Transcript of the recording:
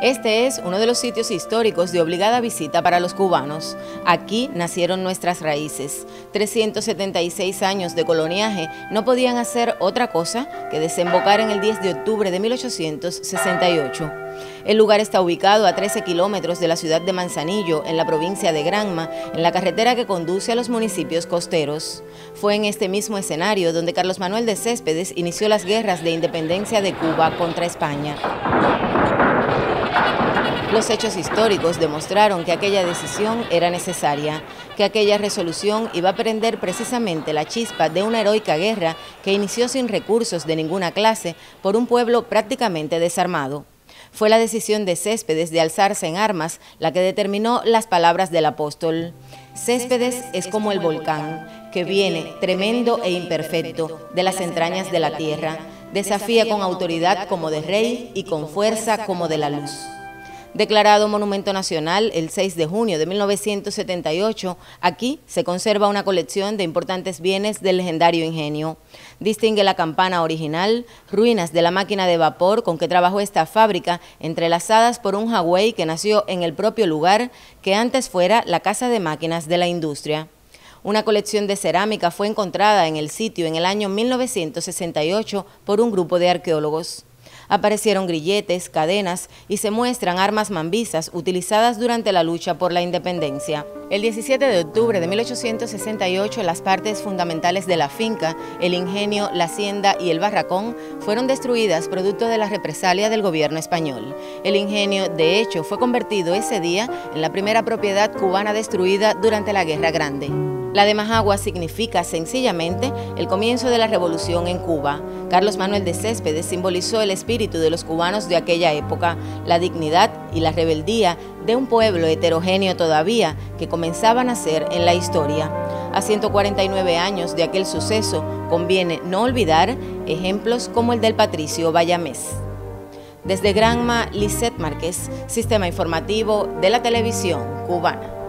Este es uno de los sitios históricos de obligada visita para los cubanos. Aquí nacieron nuestras raíces. 376 años de coloniaje no podían hacer otra cosa que desembocar en el 10 de octubre de 1868. El lugar está ubicado a 13 kilómetros de la ciudad de Manzanillo, en la provincia de Granma, en la carretera que conduce a los municipios costeros. Fue en este mismo escenario donde Carlos Manuel de Céspedes inició las guerras de independencia de Cuba contra España. Los hechos históricos demostraron que aquella decisión era necesaria, que aquella resolución iba a prender precisamente la chispa de una heroica guerra que inició sin recursos de ninguna clase por un pueblo prácticamente desarmado. Fue la decisión de Céspedes de alzarse en armas la que determinó las palabras del apóstol. Céspedes es como el volcán, que viene, tremendo e imperfecto, de las entrañas de la tierra, desafía con autoridad como de rey y con fuerza como de la luz. Declarado Monumento Nacional el 6 de junio de 1978, aquí se conserva una colección de importantes bienes del legendario ingenio. Distingue la campana original, ruinas de la máquina de vapor con que trabajó esta fábrica, entrelazadas por un jagüey que nació en el propio lugar que antes fuera la casa de máquinas de la industria. Una colección de cerámica fue encontrada en el sitio en el año 1968 por un grupo de arqueólogos. Aparecieron grilletes, cadenas y se muestran armas mambisas utilizadas durante la lucha por la independencia. El 17 de octubre de 1868, las partes fundamentales de la finca, el ingenio, la hacienda y el barracón fueron destruidas producto de la represalia del gobierno español. El ingenio, de hecho, fue convertido ese día en la primera propiedad cubana destruida durante la Guerra Grande. La de Majagua significa sencillamente el comienzo de la revolución en Cuba. Carlos Manuel de Céspedes simbolizó el espíritu de los cubanos de aquella época, la dignidad y la rebeldía de un pueblo heterogéneo todavía que comenzaba a nacer en la historia. A 149 años de aquel suceso, conviene no olvidar ejemplos como el del patricio Bayamés. Desde Granma, Lisette Márquez, Sistema Informativo de la Televisión Cubana.